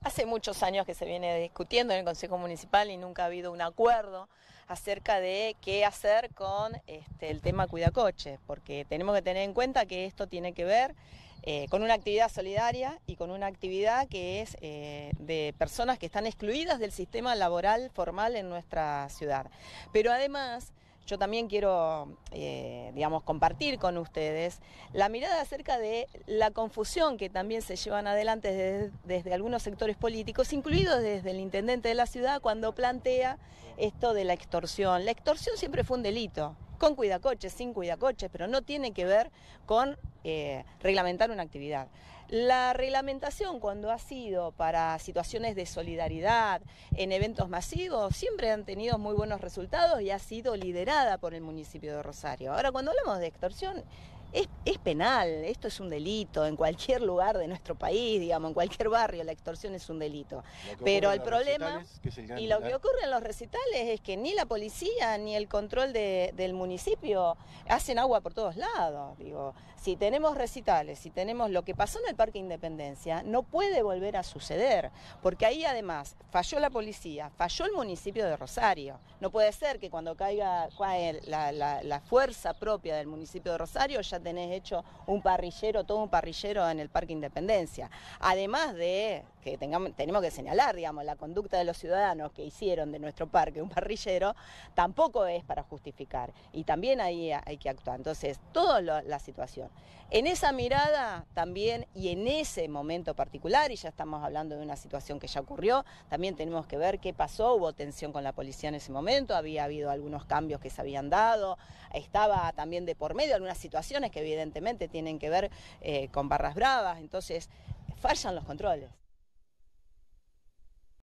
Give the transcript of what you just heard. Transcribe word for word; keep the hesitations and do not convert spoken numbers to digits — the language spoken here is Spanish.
Hace muchos años que se viene discutiendo en el Consejo Municipal y nunca ha habido un acuerdo acerca de qué hacer con este, el tema cuidacoches, porque tenemos que tener en cuenta que esto tiene que ver eh, con una actividad solidaria y con una actividad que es eh, de personas que están excluidas del sistema laboral formal en nuestra ciudad. Pero además, yo también quiero, eh, digamos, compartir con ustedes la mirada acerca de la confusión que también se llevan adelante desde, desde algunos sectores políticos, incluidos desde el intendente de la ciudad, cuando plantea esto de la extorsión. La extorsión siempre fue un delito, con cuidacoches, sin cuidacoches, pero no tiene que ver con eh, reglamentar una actividad. La reglamentación, cuando ha sido para situaciones de solidaridad, en eventos masivos, siempre han tenido muy buenos resultados y ha sido liderada por el municipio de Rosario. Ahora, cuando hablamos de extorsión, es, es penal, esto es un delito, en cualquier lugar de nuestro país, digamos, en cualquier barrio la extorsión es un delito. Pero el problema, y lo que ocurre en los recitales es que ni la policía ni el control de, del municipio hacen agua por todos lados. Digo, si tenemos recitales, si tenemos lo que pasó en el Parque Independencia, no puede volver a suceder, porque ahí además falló la policía, falló el municipio de Rosario. No puede ser que cuando caiga la, la, la fuerza propia del municipio de Rosario ya tenés hecho un parrillero, todo un parrillero en el Parque Independencia. Además de que tengamos, tenemos que señalar, digamos, la conducta de los ciudadanos que hicieron de nuestro parque un parrillero, tampoco es para justificar. Y también ahí hay que actuar. Entonces, toda la situación. En esa mirada también, y en ese momento particular, y ya estamos hablando de una situación que ya ocurrió, también tenemos que ver qué pasó. Hubo tensión con la policía en ese momento, había habido algunos cambios que se habían dado, estaba también de por medio algunas situaciones que evidentemente tienen que ver eh, con barras bravas, entonces fallan los controles.